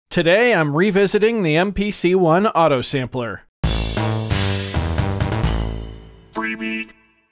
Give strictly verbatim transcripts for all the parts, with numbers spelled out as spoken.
Today I'm revisiting the M P C One Autosampler. Freebeat.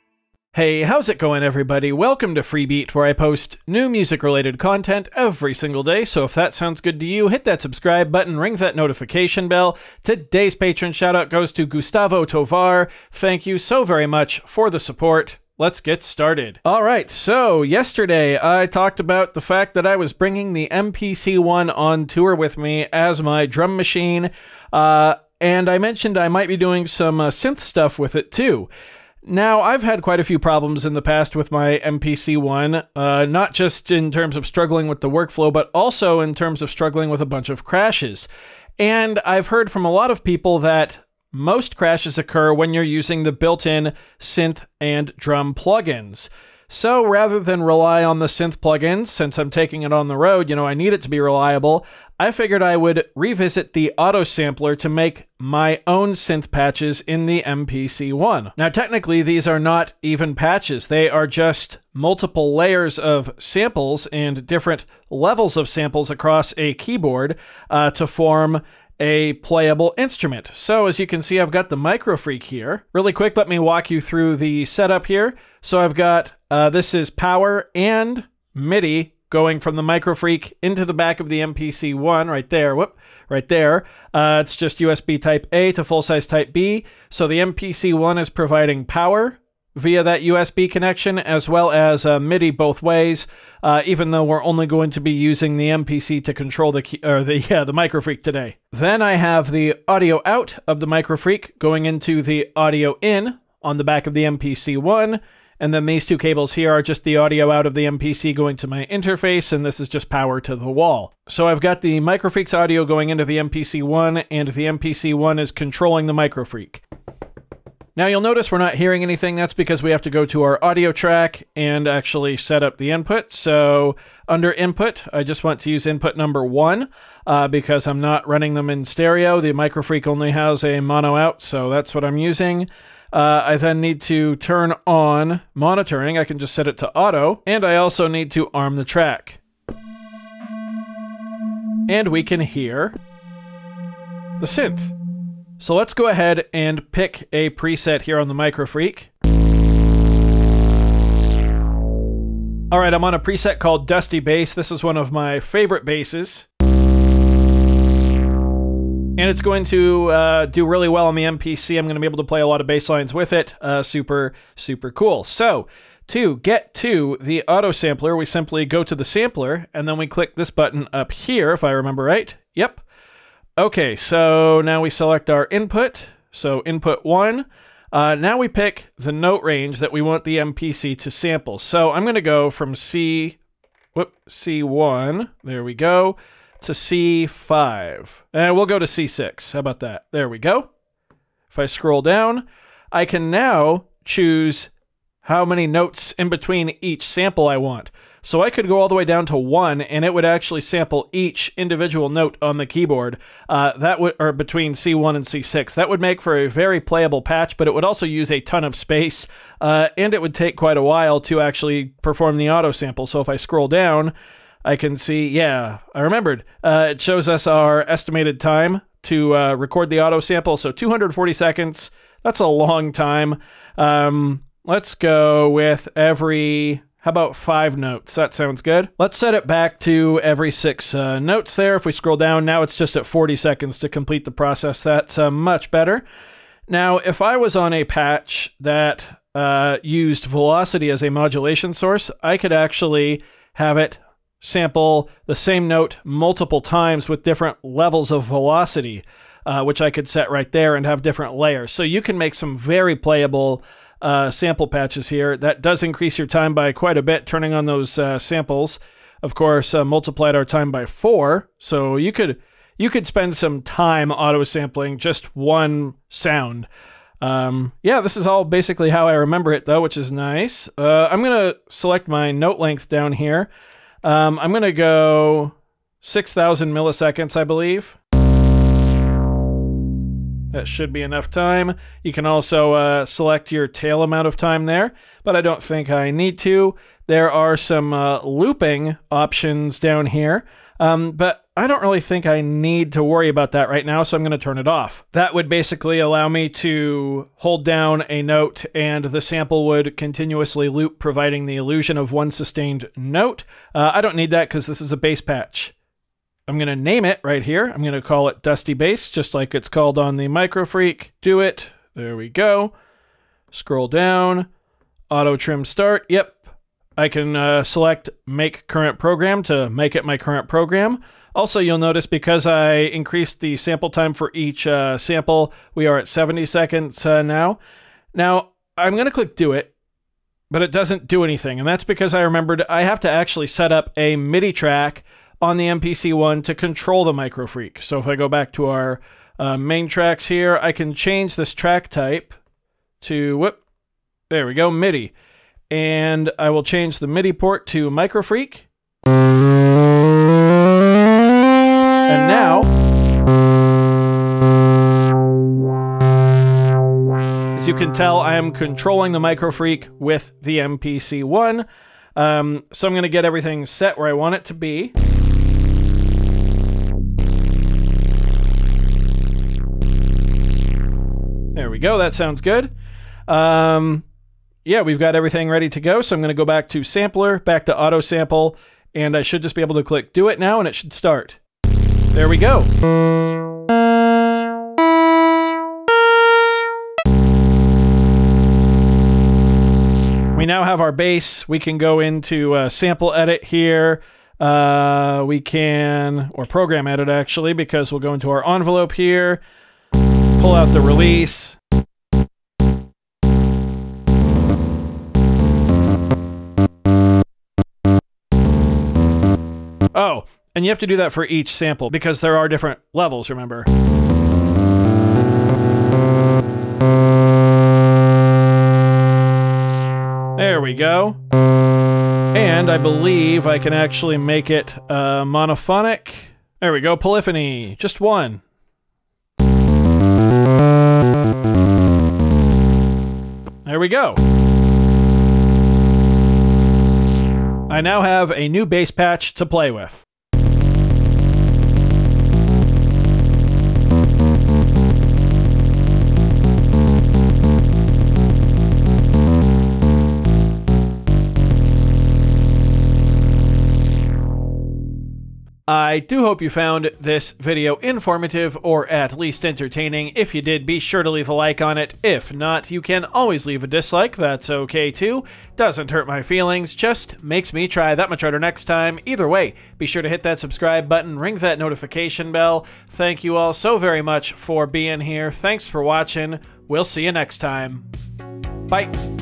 Hey, how's it going everybody? Welcome to Freebeat, where I post new music-related content every single day, so if that sounds good to you, hit that subscribe button, ring that notification bell. Today's patron shoutout goes to Gustavo Tovar. Thank you so very much for the support. Let's get started. All right, so yesterday I talked about the fact that I was bringing the M P C One on tour with me as my drum machine, uh, and I mentioned I might be doing some uh, synth stuff with it too. Now, I've had quite a few problems in the past with my M P C One, uh, not just in terms of struggling with the workflow, but also in terms of struggling with a bunch of crashes. And I've heard from a lot of people that most crashes occur when you're using the built-in synth and drum plugins. So rather than rely on the synth plugins, since I'm taking it on the road, you know, I need it to be reliable, I figured I would revisit the Autosampler to make my own synth patches in the M P C One. Now, technically, these are not even patches. They are just multiple layers of samples and different levels of samples across a keyboard uh, to form a playable instrument. So as you can see, I've got the Microfreak here. Really quick, let me walk you through the setup here. So I've got, uh, this is power and MIDI going from the Microfreak into the back of the M P C One right there. Whoop, right there. Uh, it's just U S B Type A to full-size Type B. So the M P C One is providing power via that U S B connection, as well as uh, MIDI both ways, uh, even though we're only going to be using the M P C to control the key, or the yeah, the Microfreak today. Then I have the audio out of the Microfreak going into the audio in on the back of the M P C One, and then these two cables here are just the audio out of the M P C going to my interface, and this is just power to the wall. So I've got the Microfreak's audio going into the M P C One, and the M P C One is controlling the Microfreak. Now you'll notice we're not hearing anything. That's because we have to go to our audio track and actually set up the input. So under input, I just want to use input number one uh, because I'm not running them in stereo. The Microfreak only has a mono out, so that's what I'm using. Uh, I then need to turn on monitoring. I can just set it to auto, and I also need to arm the track. And we can hear the synth. So let's go ahead and pick a preset here on the Microfreak. All right, I'm on a preset called Dusty Bass. This is one of my favorite basses. And it's going to uh, do really well on the M P C. I'm going to be able to play a lot of bass lines with it. Uh, super, super cool. So to get to the Autosampler, we simply go to the sampler, and then we click this button up here, if I remember right. Yep. Okay, so now we select our input, so input one. Uh, now we pick the note range that we want the M P C to sample. So I'm going to go from C, whoop, C one, there we go, to C five. And we'll go to C six, how about that? There we go. If I scroll down, I can now choose how many notes in between each sample I want. So I could go all the way down to one, and it would actually sample each individual note on the keyboard. Uh, that would, or between C one and C six. That would make for a very playable patch, but it would also use a ton of space, uh, and it would take quite a while to actually perform the auto sample. So if I scroll down, I can see, yeah, I remembered. Uh, it shows us our estimated time to uh, record the auto sample. So two hundred forty seconds. That's a long time. Um, let's go with every. How about five notes? That sounds good. Let's set it back to every six uh, notes there. If we scroll down, now it's just at forty seconds to complete the process. That's uh, much better. Now, if I was on a patch that uh, used velocity as a modulation source, I could actually have it sample the same note multiple times with different levels of velocity, uh, which I could set right there and have different layers. So you can make some very playable Uh, sample patches here. That does increase your time by quite a bit, turning on those uh, samples. Of course, uh, multiplied our time by four, so you could you could spend some time auto sampling just one sound. Um, yeah, this is all basically how I remember it, though, which is nice. Uh, I'm gonna select my note length down here. Um, I'm gonna go six thousand milliseconds, I believe. That should be enough time. You can also uh, select your tail amount of time there, but I don't think I need to. There are some uh, looping options down here, um, but I don't really think I need to worry about that right now, so I'm going to turn it off. That would basically allow me to hold down a note and the sample would continuously loop, providing the illusion of one sustained note. Uh, I don't need that because this is a bass patch. I'm going to name it right here. I'm going to call it Dusty Bass, just like it's called on the Microfreak. Do it. There we go. Scroll down. Auto trim start. Yep. I can uh, select make current program to make it my current program. Also, you'll notice because I increased the sample time for each uh, sample, we are at seventy seconds uh, now. Now, I'm going to click do it, but it doesn't do anything. And that's because I remembered I have to actually set up a MIDI track on the M P C One to control the Microfreak. So if I go back to our uh, main tracks here, I can change this track type to, whoop, there we go, MIDI. And I will change the MIDI port to Microfreak. And now, as you can tell, I am controlling the Microfreak with the M P C One. Um, so I'm going to get everything set where I want it to be. There we go, that sounds good. Um, yeah, we've got everything ready to go, so I'm going to go back to Sampler, back to Auto Sample, and I should just be able to click Do It now, and it should start. There we go. We now have our bass. We can go into uh, Sample Edit here. Uh, we can, or Program Edit actually, because we'll go into our envelope here, pull out the release. Oh, and you have to do that for each sample because there are different levels, remember. There we go. And I believe I can actually make it uh, monophonic. There we go, polyphony, just one. There we go. I now have a new bass patch to play with. I do hope you found this video informative or at least entertaining. If you did, be sure to leave a like on it. If not, you can always leave a dislike. That's okay too. Doesn't hurt my feelings, just makes me try that much harder next time. Either way, be sure to hit that subscribe button, ring that notification bell. Thank you all so very much for being here. Thanks for watching. We'll see you next time. Bye.